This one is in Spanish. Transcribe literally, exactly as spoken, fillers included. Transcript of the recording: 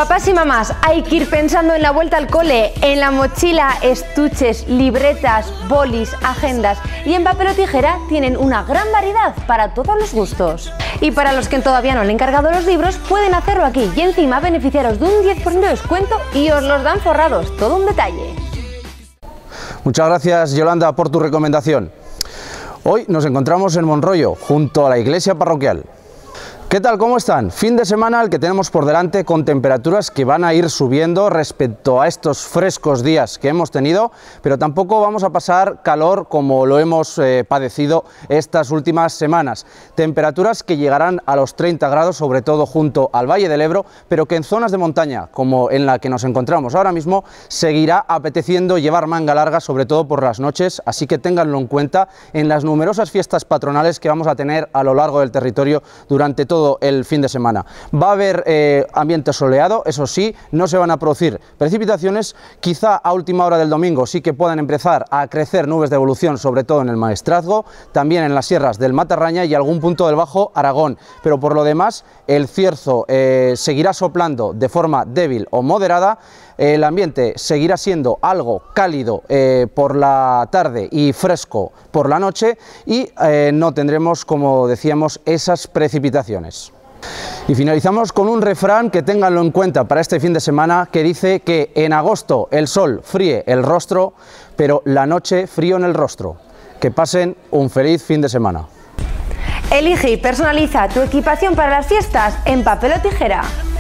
Papás y mamás, hay que ir pensando en la vuelta al cole. En la mochila, estuches, libretas, bolis, agendas y en papel o tijera tienen una gran variedad para todos los gustos. Y para los que todavía no han encargado los libros, pueden hacerlo aquí y encima beneficiaros de un diez por ciento de descuento y os los dan forrados, todo un detalle. Muchas gracias, Yolanda, por tu recomendación. Hoy nos encontramos en Monroyo, junto a la iglesia parroquial. ¿Qué tal? ¿Cómo están? Fin de semana el que tenemos por delante con temperaturas que van a ir subiendo respecto a estos frescos días que hemos tenido, pero tampoco vamos a pasar calor como lo hemos eh, padecido estas últimas semanas. Temperaturas que llegarán a los treinta grados, sobre todo junto al Valle del Ebro, pero que en zonas de montaña, como en la que nos encontramos ahora mismo, seguirá apeteciendo llevar manga larga, sobre todo por las noches, así que ténganlo en cuenta en las numerosas fiestas patronales que vamos a tener a lo largo del territorio durante todo el fin de semana. Va a haber eh, ambiente soleado, eso sí, no se van a producir precipitaciones, quizá a última hora del domingo sí que puedan empezar a crecer nubes de evolución, sobre todo en el Maestrazgo, también en las sierras del Matarraña y algún punto del Bajo Aragón, pero por lo demás el cierzo eh, seguirá soplando de forma débil o moderada. El ambiente seguirá siendo algo cálido eh, por la tarde y fresco por la noche y eh, no tendremos, como decíamos, esas precipitaciones. Y finalizamos con un refrán que ténganlo en cuenta para este fin de semana, que dice que en agosto el sol fríe el rostro, pero la noche frío en el rostro. Que pasen un feliz fin de semana. Elige y personaliza tu equipación para las fiestas en papel o tijera.